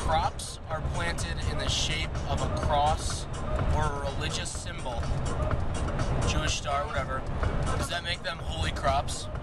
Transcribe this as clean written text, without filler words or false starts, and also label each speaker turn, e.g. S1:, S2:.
S1: crops are planted in the shape of a cross or a religious symbol, Jewish star, whatever, does that make them holy crops?